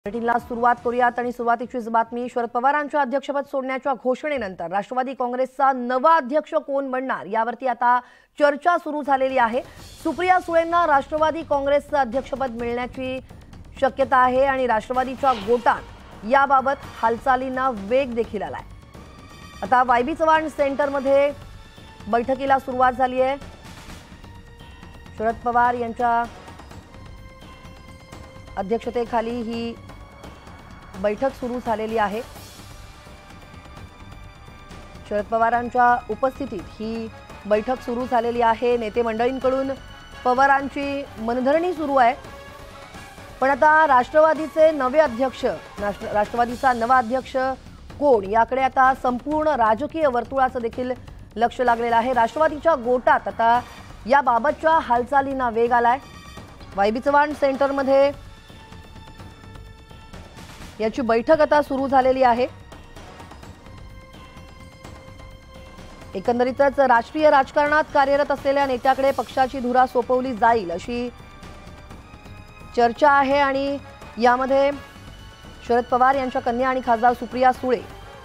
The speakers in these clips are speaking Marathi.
बुलेटिनला सुरुवात करूयात आणि सुरुवातीचीच बातमी शरद पवारांच्या अध्यक्षपद सोडण्याच्या घोषणेनंतर राष्ट्रवादी काँग्रेसचा नवा अध्यक्ष कोण बनणार यावरती आता चर्चा सुरू झालेली आहे। सुप्रिया सुळेंना राष्ट्रवादी काँग्रेसचं अध्यक्षपद मिळण्याची शक्यता आहे आणि राष्ट्रवादीच्या गोटात याबाबत हालचालींना वेग देखील आलाय। आता वायबी चव्हाण सेंटरमध्ये बैठकीला सुरुवात झाली आहे। शरद पवार यांच्या अध्यक्षतेखाली ही बैठक सुरू झालेली आहे। शरद पवारांच्या उपस्थितीत ही बैठक सुरू झालेली आहे। नेते मंडळींकडून पवारांची मनधरणी सुरू आहे। पण आता राष्ट्रवादीचे नवे अध्यक्ष राष्ट्रवादीचा नवा अध्यक्ष कोण याकडे आता संपूर्ण राजकीय वर्तुळाचं देखील लक्ष लागलेलं आहे। राष्ट्रवादीच्या गोटात आता याबाबतच्या हालचालींना वेग आलाय। वायबी चव्हाण सेंटरमध्ये याची बैठक आता सुरू झालेली आहे। एकंदरीतच राष्ट्रीय राजकारणात कार्यरत असलेल्या नेत्याकडे पक्षाची धुरा सोपवली जाईल अशी चर्चा आहे आणि यामध्ये शरद पवार यांच्या कन्या आणि खासदार सुप्रिया सुळे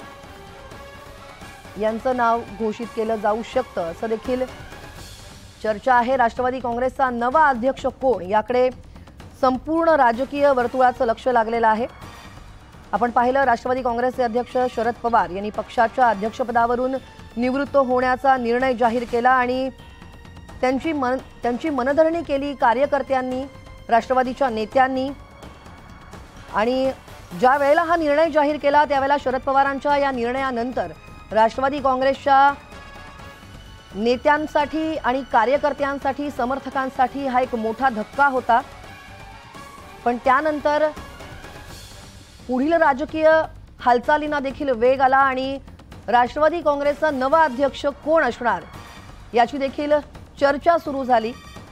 यांचं नाव घोषित केलं जाऊ शकतं असं देखील चर्चा आहे। राष्ट्रवादी काँग्रेसचा नवा अध्यक्ष कोण याकडे संपूर्ण राजकीय वर्तुळाचं लक्ष लागलेलं आहे। आपण पाहिलं राष्ट्रवादी काँग्रेसचे अध्यक्ष शरद पवार यांनी पक्षाच्या अध्यक्षपदावरून निवृत्त होण्याचा निर्णय जाहीर केला आणि त्यांची मनधरणी केली कार्यकर्त्यांनी, राष्ट्रवादीच्या नेत्यांनी। आणि ज्या वेळेला हा निर्णय जाहीर केला त्यावेळेला शरद पवारांच्या या निर्णयानंतर राष्ट्रवादी काँग्रेसच्या नेत्यांसाठी आणि कार्यकर्त्यांसाठी, समर्थकांसाठी हा एक मोठा धक्का होता। पण त्यानंतर पुढील राजकीय हालचालींना देखील वेग आला आणि राष्ट्रवादी काँग्रेसचा नवा अध्यक्ष कोण असणार याची देखील चर्चा सुरू झाली।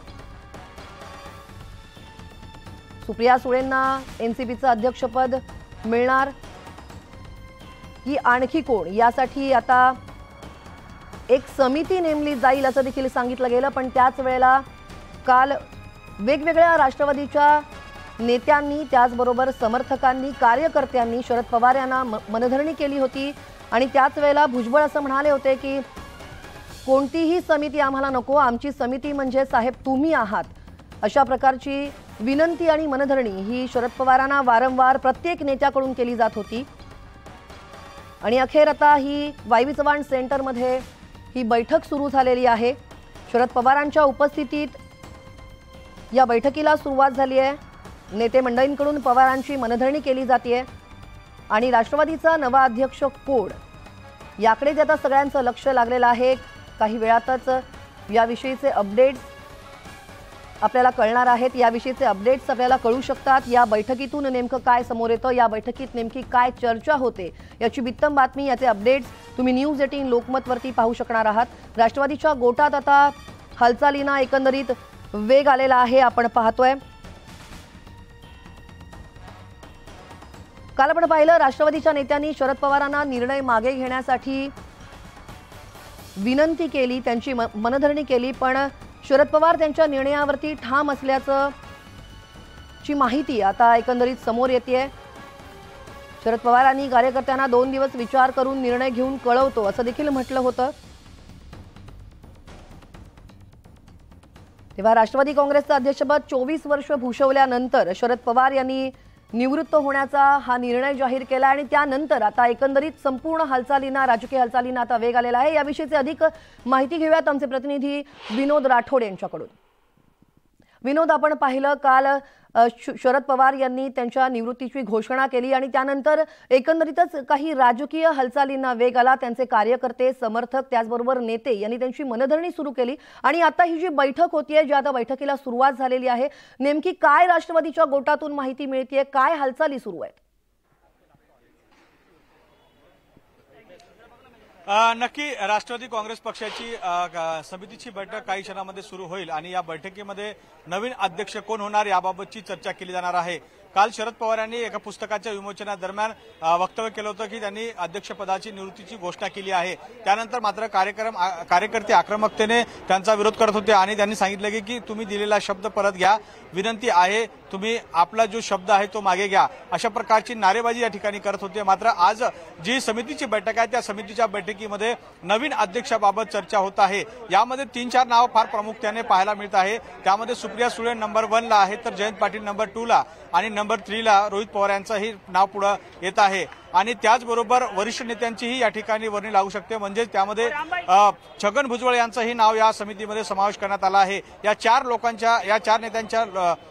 सुप्रिया सुळेंना एनसीपीचं अध्यक्षपद मिळणार की आणखी कोण यासाठी आता एक समिती नेमली जाईल असं देखील सांगितलं गेलं। पण त्याच वेळेला काल वेगवेगळ्या राष्ट्रवादीच्या नेत्यांनी, त्याचबरोबर समर्थकांनी, कार्यकर्त्यांनी शरद पवार यांना मनधरणी केली होती आणि त्याच वेळेला भुजबळ असं म्हणाले होते की कोणतीही समिती आम्हाला नको, आमची समिती म्हणजे साहेब तुम्ही आहात। अशा प्रकारची विनंती आणि मनधरणी ही शरद पवारांना वारंवार प्रत्येक नेत्याकडून केली जात होती। आणि अखेर आता ही वायबी चव्हाण सेंटरमध्ये ही बैठक सुरू झालेली आहे। शरद पवारांच्या उपस्थितीत या बैठकीला सुरुवात झाली आहे। नेते मंडळींकडून पवारांची मनधरणी केली जाते आणि राष्ट्रवादीचा नवा अध्यक्ष कोण याकडे आता सगळ्यांचं लक्ष लागलेलं आहे। काही वेळातच याविषयीचे अपडेट्स आपल्याला कळणार आहेत। याविषयीचे अपडेट्स आपल्याला कळू शकतात। या बैठकीतून नेमकं काय समोर येतं, या बैठकीत नेमकी काय चर्चा होते याची बित्तम बातमी, याचे अपडेट्स तुम्ही न्यूज 18 लोकमतवरती पाहू शकणार आहात। राष्ट्रवादीच्या गोटात आता हालचालींना एकंदरीत वेग आलेला आहे आपण पाहतोय। काल आपण पाहिलं राष्ट्रवादीच्या नेत्यांनी शरद पवारांना निर्णय मागे घेण्यासाठी विनंती केली, त्यांची मनधरणी केली। पण शरद पवार त्यांच्या निर्णयावरती ठाम असल्याचं ची माहिती आता एकंदरीत समोर येते। शरद पवारांनी कार्यकर्त्यांना 2 दिवस विचार करून निर्णय घेऊन कळवतो असं देखील म्हटलं होतं। तेव्हा राष्ट्रवादी काँग्रेसचं अध्यक्षपद 24 वर्ष भूषवल्यानंतर शरद पवार यांनी निवृत्त होण्याचा हा निर्णय जाहीर केला आणि त्यानंतर आता एकंदरीत संपूर्ण हालचालींना, राजकीय हालचालींना आता वेग आलेला आहे। याविषयीची अधिक माहिती घेऊयात आमचे प्रतिनिधी विनोद राठोड यांच्याकडून। विनोद, आपण पाहिलं काल शरद पवार यांनी त्यांच्या निवृत्तीची घोषणा केली आणि त्यानंतर एकंदरीतच काही राजकीय हालचालींना वेग आला। त्यांचे कार्यकर्ते, समर्थक, त्याचबरोबर नेते यांनी त्यांची मनधरणी सुरू केली आणि आता ही जी बैठक होतीये, जी आता बैठकीला सुरुवात झालेली आहे, नेमकी काय राष्ट्रवादीच्या गोटातून माहिती मिळतेय, काय हालचाली सुरू आहेत? नक्की राष्ट्रवादी काँग्रेस पक्षाची समितीची बैठक काही क्षणामध्ये सुरू होईल आणि या बैठकीमध्ये नवीन अध्यक्ष कोण होणार याबाबतची चर्चा केली जाणार आहे। काल शरद पवार यांनी एका पुस्तकाच्या विमोचनादरम्यान वक्तव्य केलं होतं की त्यांनी अध्यक्षपदाची निवृत्तीची घोषणा केली आहे। त्यानंतर मात्र कार्यकर्ते आक्रमकतेने त्यांचा विरोध करत होते आणि त्यांनी सांगितलं की तुम्ही दिलेला शब्द परत घ्या, विनंती आहे तुम्ही आपला जो शब्द आहे तो मागे घ्या, अशा प्रकारची नारेबाजी या ठिकाणी करत होते। मात्र आज जी समितीची बैठक आहे त्या समितीच्या बैठकीमध्ये नवीन अध्यक्षाबाबत चर्चा होत आहे। यामध्ये 3-4 नाव फार प्रामुख्याने पाहायला मिळत आहे। त्यामध्ये सुप्रिया सुळे नंबर 1 ला आहे, तर जयंत पाटील नंबर 2 ला आणि नंबर 3 ला रोहित पवार यांचंही नाव पुढे येत आहे। आणि त्याचबरोबर वरिष्ठ नेत्यांचीही या ठिकाणी वर्णी लागू शकते, म्हणजे त्यामध्ये छगन भुजबळ यांचंही नाव या समितीमध्ये समावेश करण्यात आला आहे। या 4 नेत्यांच्या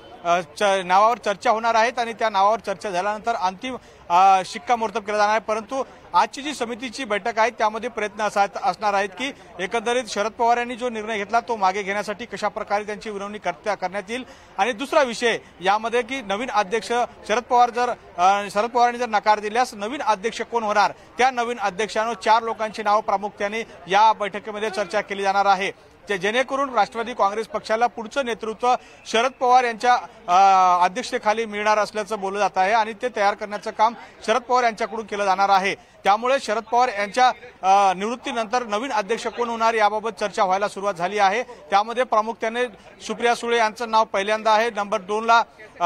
नावावर चर्चा होणार आहेत आणि त्या नावावर चर्चा झाल्यानंतर अंतिम शिक्कामोर्तब केला जाणार आहे। परंतु आजची जी समितीची बैठक आहे त्यामध्ये प्रयत्न असणार आहेत की एकंदरीत शरद पवार यांनी जो निर्णय घेतला तो मागे घेण्यासाठी कशा प्रकारे त्यांची विनवणी करण्यात येईल। आणि दुसरा विषय यामध्ये की नवीन अध्यक्ष शरद पवारांनी जर नकार दिल्यास नवीन अध्यक्ष कोण होणार, त्या नवीन अध्यक्षांवर 4 लोकांची नावं प्रामुख्याने या बैठकीमध्ये चर्चा केली जाणार आहे, जेणेकरून राष्ट्रवादी काँग्रेस पक्षाला पुढचं नेतृत्व शरद पवार यांच्या अध्यक्षतेखाली मिळणार असल्याचं बोललं जात आहे आणि ते तयार करण्याचं काम शरद पवार यांच्याकडून केलं जाणार आहे। त्यामुळे शरद पवार यांच्या निवृत्तीनंतर नवीन अध्यक्ष कोण होणार याबाबत चर्चा व्हायला सुरुवात झाली आहे। त्यामध्ये प्रामुख्याने सुप्रिया सुळे यांचं नाव पहिल्यांदा आहे, नंबर 2 ला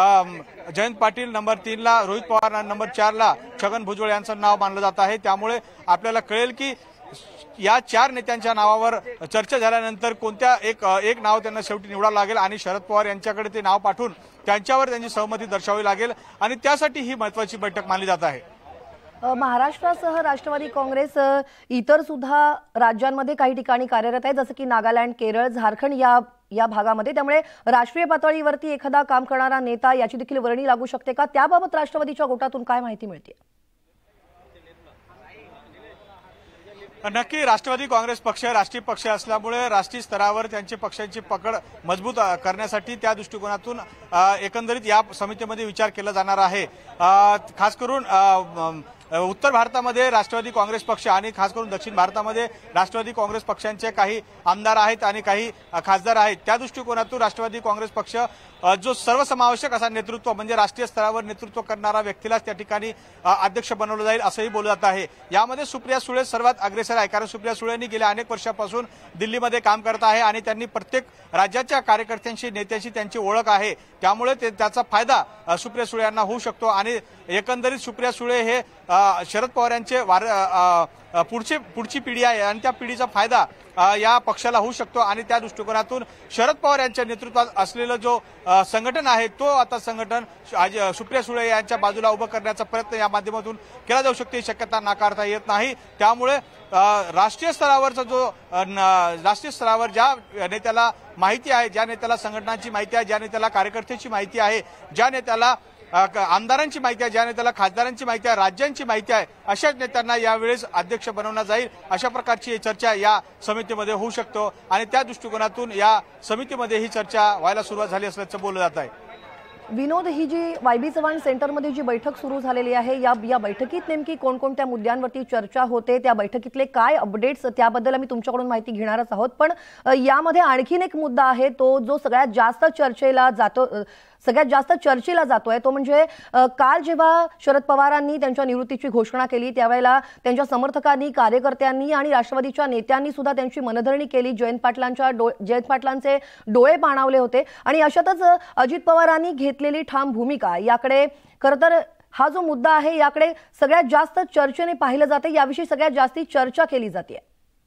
जयंत पाटील, नंबर 3 ला रोहित पवार, नंबर 4 ला छगन भुजबळ यांचं नाव मानलं जात आहे। त्यामुळे आपल्याला कळेल की या 4 नेत्यांच्या नावावर चर्चा झाल्यानंतर कोणत्या एक नाव त्यांना शेवटी निवडावं लागेल आणि शरद पवार यांच्याकडे ते नाव पाठवून त्यांच्यावर त्यांची सहमती दर्शवावी लागेल आणि त्यासाठी ही महत्त्वाची बैठक मानली जात आहे। महाराष्ट्रासह राष्ट्रवादी काँग्रेस इतर सुद्धा राज्यांमध्ये काही ठिकाणी कार्यरत आहे, जसं की नागालँड, केरळ, झारखंड या भागामध्ये। त्यामुळे राष्ट्रीय पातळीवरती एखादा काम करणारा नेता याची देखील वर्णी लागू शकते का? त्याबाबत राष्ट्रवादीच्या गोटातून काय माहिती मिळते? नक्की राष्ट्रवादी काँग्रेस पक्ष राष्ट्रीय पक्ष असल्यामुळे राष्ट्रीय स्तरावर त्यांची पक्षाची पकड मजबूत करण्यासाठी त्या दृष्टिकोनातून एकंदरीत या समितीमध्ये विचार केला जाणार आहे। खास करून उत्तर भारतामध्ये राष्ट्रवादी काँग्रेस पक्ष आणि खास करून दक्षिण भारतामध्ये राष्ट्रवादी काँग्रेस पक्षांचे काही आमदार आहेत आणि काही खासदार आहेत। त्या दृष्टिकोनातून राष्ट्रवादी काँग्रेस पक्ष जो सर्वसमावेशक असा नेतृत्व म्हणजे राष्ट्रीय स्तरावर नेतृत्व करणारा व्यक्तीलाच त्या ठिकाणी अध्यक्ष बनवलं जाईल असंही बोललं जात आहे। यामध्ये सुप्रिया सुळे सर्वात अग्रेसर आहे, कारण सुप्रिया सुळेंनी गेल्या अनेक वर्षापासून दिल्लीमध्ये काम करत आहे आणि त्यांनी प्रत्येक राज्याच्या कार्यकर्त्यांशी नेत्यांशी त्यांची ओळख आहे। त्यामुळे त्याचा फायदा सुप्रिया सुळे यांना होऊ शकतो आणि एकंदरीत सुप्रिया सुळे हे शरद पवार यांचे पुढची पिढी आहे आणि त्या पिढीचा फायदा या पक्षाला होऊ शकतो आणि त्या दृष्टिकोनातून शरद पवार यांच्या नेतृत्वात असलेलं जो संघटन आहे तो आता संघटन सुप्रिया सुळे यांच्या बाजूला उभं करण्याचा प्रयत्न या माध्यमातून केला जाऊ शकते, शक्यता नाकारता येत नाही। त्यामुळे राष्ट्रीय स्तरावर ज्या नेत्याला माहिती आहे, ज्या नेत्याला संघटनांची माहिती आहे, ज्या नेत्याला कार्यकर्त्यांची माहिती आहे, ज्या नेत्याला आमदारांची माहिती आहे, ज्या नेत्याला खासदारांची माहिती आहे, राज्यांची माहिती आहे, अशाच नेत्यांना यावेळेस अध्यक्ष बनवण्यात जाईल अशा प्रकारची चर्चा या समितीमध्ये होऊ शकतो आणि त्या दृष्टिकोनातून या समितीमध्ये ही चर्चा व्हायला सुरुवात झाली असल्याचं बोललं जात आहे। विनोद, ही जी वाय.बी. चव्हाण सेंटरमध्ये जी बैठक सुरू झालेली आहे या बैठकीत नेमकी कोणकोणत्या मुद्द्यांवरती चर्चा होते, त्या बैठकीतले काय अपडेट्स, त्याबद्दल आम्ही तुमच्याकडून माहिती घेणारच आहोत। पण यामध्ये आणखीन एक मुद्दा आहे तो जो सगळ्यात जास्त चर्चेला जातोय तो म्हणजे काल जेव्हा शरद पवारांनी त्यांच्या निवृत्तीची घोषणा केली त्यावेळेला त्यांच्या समर्थकांनी, कार्यकर्त्यांनी आणि राष्ट्रवादीच्या नेत्यांनी सुद्धा त्यांची मनधरणी केली। जयंत पाटलांचे डोळे पाणावले होते आणि अशातच अजित पवारांनी घेतलेली ठाम भूमिका याकडे खरं तर हा जो मुद्दा आहे याकडे सगळ्यात जास्त चर्चेने पाहिलं जाते, याविषयी सगळ्यात जास्त चर्चा केली जाते।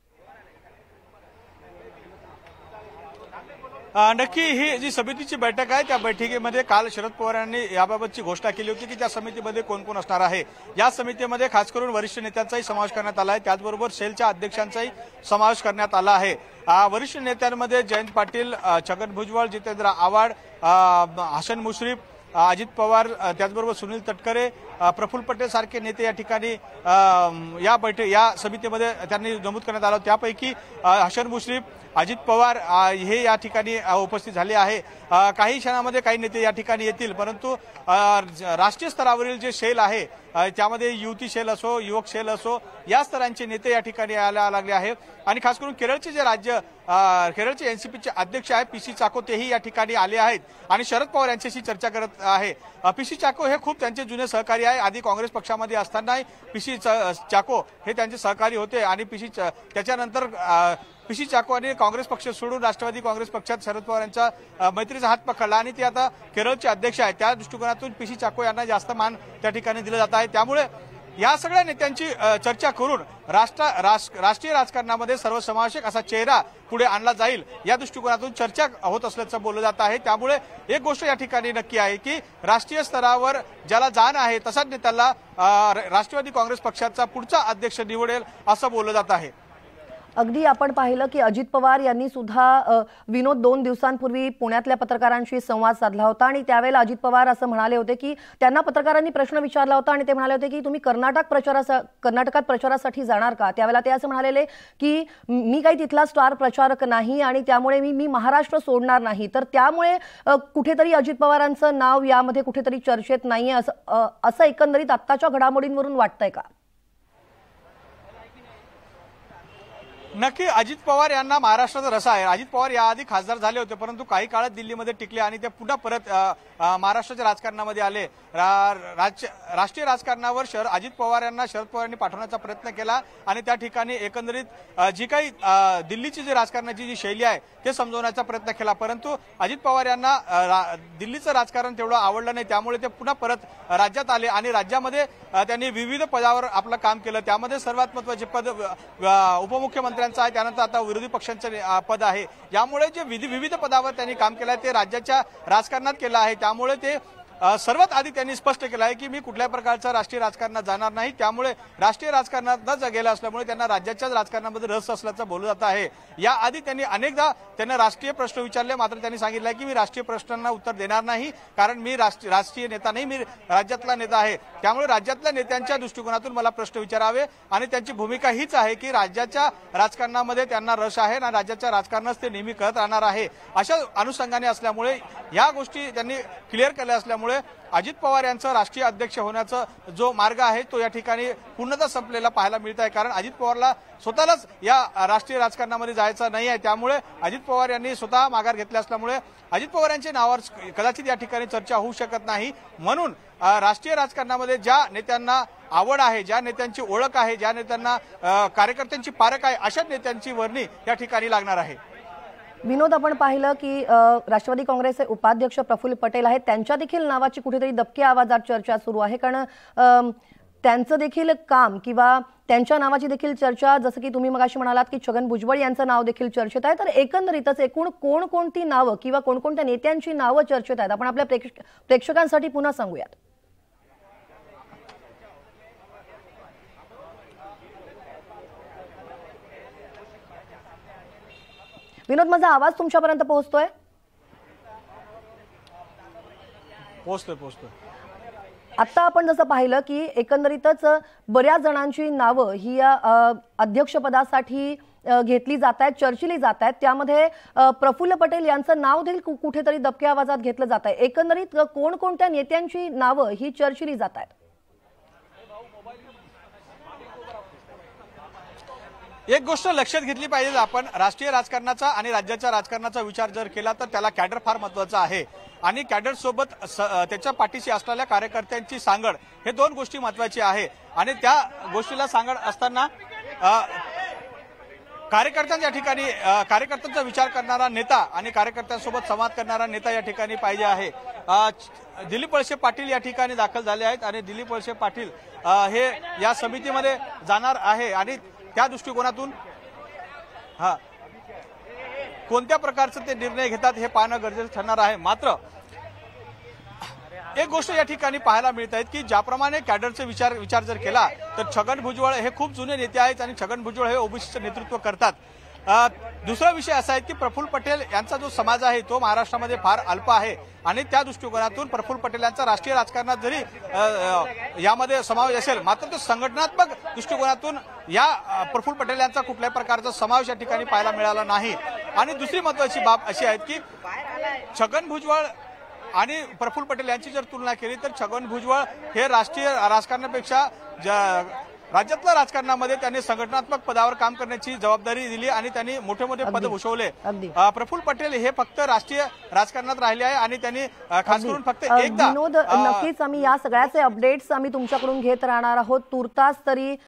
नक्की ही जी समितीची बैठक आहे त्या बैठकीमध्ये काल शरद पवार यांनी याबाबतची घोषणा केली होती की त्या समितीमध्ये कोण कोण असणार आहे। या समितीमध्ये खास करून वरिष्ठ नेत्यांचाही समावेश करण्यात आला आहे, त्याचबरोबर सेलच्या अध्यक्षांचाही समावेश करण्यात आला आहे। वरिष्ठ नेत्यांमध्ये जयंत पाटील, छगन भुजबळ, जितेंद्र आव्हाड, हसन मुश्रीफ, अजित पवार, त्याचबरोबर सुनील तटकरे, प्रफुल्ल पटेल सारखे नेते या ठिकाणी या समितीमध्ये त्यांनी नमूद करण्यात आलं। त्यापैकी हसन मुश्रीफ, अजित पवार हे या ठिकाणी उपस्थित झाले आहे। काही क्षणामध्ये काही नेते या ठिकाणी येतील, परंतु राष्ट्रीय स्तरावरील जे सेल आहे त्यामध्ये युवती सेल असो, युवक सेल असो, या स्तरांचे नेते या ठिकाणी यायला लागले आहे। आणि खास करून केरळचे जे केरळचे एनसीपीचे अध्यक्ष आहे पीसी चाको तेही या ठिकाणी आले आहेत आणि शरद पवार यांच्याशी चर्चा करत आहे। पीसी चाको हे खूप त्यांचे जुने सहकारी आहे। आधी काँग्रेस पक्षामध्ये असताना पीसी चाको हे त्यांचे सहकारी होते आणि त्याच्यानंतर पीसी चाको यांनी काँग्रेस पक्ष सोडून राष्ट्रवादी काँग्रेस पक्षात शरद पवार यांचा मैत्रीचा हात पकडला आणि ते आता केरळचे अध्यक्ष आहेत। त्या दृष्टिकोनातून पीसी चाको यांना जास्त मान त्या ठिकाणी दिलं जात आहे। त्यामुळे या सगळ्या नेत्यांची चर्चा करून राष्ट्रीय राजकारणामध्ये सर्वसमावेशक असा चेहरा पुढे आणला जाईल या दृष्टिकोनातून चर्चा होत असल्याचं बोललं जात आहे। त्यामुळे एक गोष्ट या ठिकाणी नक्की आहे की राष्ट्रीय स्तरावर ज्याला जाण आहे तसाच नेत्याला राष्ट्रवादी काँग्रेस पक्षाचा पुढचा अध्यक्ष निवडेल असं बोललं जात आहे। अगदी आपण पाहिलं की अजित पवार यांनी सुद्धा विनोद 2 दिवसांपूर्वी पुण्यातल्या पत्रकारांशी संवाद साधला होता आणि त्यावेळेला अजित पवार असं म्हणाले होते की त्यांना पत्रकारांनी प्रश्न विचारला होता आणि ते म्हणाले होते की तुम्ही कर्नाटकात प्रचारासाठी जाणार का। त्यावेळेला ते असं म्हणालेले की मी काही तिथला स्टार प्रचारक नाही आणि त्यामुळे मी महाराष्ट्र सोडणार नाही। तर त्यामुळे कुठेतरी अजित पवारांचं नाव यामध्ये कुठेतरी चर्चेत नाहीये असं एकंदरीत आत्ताच्या घडामोडींवरून वाटतंय का? नक्की अजित पवार यांना महाराष्ट्राचा रसा आहे। अजित पवार याआधी खासदार झाले होते परंतु काही काळात दिल्लीमध्ये टिकले आणि ते पुन्हा परत महाराष्ट्राच्या राजकारणामध्ये आले। राष्ट्रीय राजकारणावर अजित पवार यांना शरद पवारांनी पाठवण्याचा प्रयत्न केला आणि त्या ठिकाणी एकंदरीत जी काही दिल्लीची जी राजकारणाची जी शैली आहे ते समजवण्याचा प्रयत्न केला परंतु अजित पवार यांना दिल्लीचं राजकारण तेवढं आवडलं नाही। त्यामुळे ते पुन्हा परत राज्यात आले आणि राज्यामध्ये त्यांनी विविध पदावर आपलं काम केलं। त्यामध्ये सर्वात महत्त्वाचे पद उपमुख्यमंत्र्यांचं आहे, त्यानंतर आता विरोधी पक्षांचं पद आहे। यामुळे जे विविध पदावर त्यांनी काम केलं आहे ते राज्याच्या राजकारणात केलं आहे। त्यामुळे ते सर्वात आधी त्यांनी स्पष्ट केलं आहे की मी कुठल्याही प्रकारच्या राष्ट्रीय राजकारणात जाणार नाही। त्यामुळे राष्ट्रीय राजकारणात न गेलं असल्यामुळे त्यांना राज्याच्याच राजकारणामध्ये रस असल्याचं बोललं जात आहे। याआधी त्यांनी अनेकदा त्यांना राष्ट्रीय प्रश्न विचारले मात्र त्यांनी सांगितलं की मी राष्ट्रीय प्रश्नांना उत्तर देणार नाही कारण मी राष्ट्रीय नेता नाही, मी राज्यातला नेता आहे। त्यामुळे राज्यातल्या नेत्यांच्या दृष्टिकोनातून मला प्रश्न विचारावे आणि त्यांची भूमिका हीच आहे की राज्याच्या राजकारणामध्ये त्यांना रस आहे आणि राज्याच्या राजकारणात ते नेहमी करत राहणार आहे। अशा अनुषंगाने असल्यामुळे या गोष्टी त्यांनी क्लिअर केल्या असल्यामुळे अजित पवार यांचा राष्ट्रीय अध्यक्ष होण्याचा जो मार्ग आहे तो या ठिकाणी पूर्णतः संपलेला पाहायला मिळत आहे कारण अजित पवारला स्वतःलाच या राष्ट्रीय राजकारणामध्ये जायचं नाही आहे। त्यामुळे अजित पवार यांनी स्वतः माघार घेतली असल्यामुळे अजित पवार यांच्या नावावर कदाचित या ठिकाणी चर्चा होऊ शकत नाही। म्हणून राष्ट्रीय राजकारणामध्ये ज्या नेत्यांना आवड आहे, ज्या नेत्यांची ओळख आहे, ज्या नेत्यांना कार्यकर्त्यांची पारख आहे अशा नेत्यांची वर्णी या ठिकाणी लागणार आहे। विनोद आपण पाहिलं की राष्ट्रवादी काँग्रेसचे उपाध्यक्ष प्रफुल्ल पटेल आहेत, त्यांच्या देखील नावाची कुठेतरी दबक्या आवाजात चर्चा सुरू आहे कारण त्यांचं देखील काम किंवा त्यांच्या नावाची देखील चर्चा जसं की तुम्ही मगाशी म्हणालात की छगन भुजबळ यांचं नाव देखील चर्चेत आहे। तर एकंदरीतच एकूण कोणकोणती नावं किंवा कोणकोणत्या नेत्यांची नावं चर्चेत आहेत आपण आपल्या प्रेक्षकांसाठी पुन्हा सांगूयात। विनोद माझा आवाज तुमच्यापर्यंत पोहोचतोय? पोहोचतोय। आता आपण जसं पाहिलं की एकंदरीतच बऱ्याच जणांची नावं ही या अध्यक्षपदासाठी घेतली जात आहेत, चर्चिली जात आहेत। त्यामध्ये प्रफुल्ल पटेल यांचं नाव देखील कुठेतरी दबक्या आवाजात घेतलं जात आहे। एकंदरीत कोणकोणत्या नेत्यांची नावं ही चर्चिली जात आहेत? एक गोष्ट लक्षात घेतली पाहिजे, आपण राष्ट्रीय राजकारणाचा आणि राज्याच्या राजकारणाचा विचार जर केला तर त्याला कॅडर फार महत्त्वाचा आहे आणि कॅडर सोबत त्याच्या पाठीशी असलेल्या कार्यकर्त्यांची सांगड हे दोन गोष्टी महत्त्वाची आहे आणि त्या गोष्टीला सांगड असताना कार्यकर्त्यांच्या ठिकाणी कार्यकर्त्यांचा विचार करणारा नेता आणि कार्यकर्त्यांसोबत संवाद करणारा नेता या ठिकाणी पाहिजे आहे। दिलीप वळसे पाटील या ठिकाणी दाखल झाले आहेत आणि दिलीप वळसे पाटील हे या समितीमध्ये जाणार आहे आणि त्या दृष्टिकोनातून कोणत्या प्रकारचे ते निर्णय घेतात हे पाहणं गरजेचं ठरणार आहे। मात्र एक गोष्ट या ठिकाणी पाहायला मिळत आहे की ज्याप्रमाणे कॅडरचे विचार जर केला तर छगन भुजबळ हे खूप जुने नेते आहेत आणि छगन भुजबळ हे ओबीसीचं नेतृत्व करतात। दुसरा विषय असा आहे की प्रफुल्ल पटेल यांचा जो समाज आहे तो महाराष्ट्रामध्ये फार अल्प आहे आणि त्या दृष्टिकोनातून प्रफुल्ल पटेल यांचा राष्ट्रीय राजकारणात जरी यामध्ये समावेश असेल मात्र तो संघटनात्मक दृष्टिकोनातून या प्रफुल्ल पटेल यांचा कुठल्याही प्रकारचा समावेश या ठिकाणी पाहायला मिळाला नाही। आणि दुसरी महत्त्वाची बाब अशी आहे की छगन भुजबळ आणि प्रफुल्ल पटेल यांची जर तुलना केली तर छगन भुजबळ हे राष्ट्रीय राजकारणापेक्षा राज्यातल्या राजकारणामध्ये त्यांनी संघटनात्मक पदावर काम करण्याची जबाबदारी दिली आणि त्यांनी मोठे मोठे पद भूषवले. प्रफुल्ल पटेल हे फक्त राष्ट्रीय राजकारणात राहिले आहे आणि त्यांनी खास करून फक्त एकदा विनोद, नक्कीच आम्ही या सगळ्याचे अपडेट्स आम्ही तुमच्याकडून घेत राहणार आहोत. तुर्तास तरी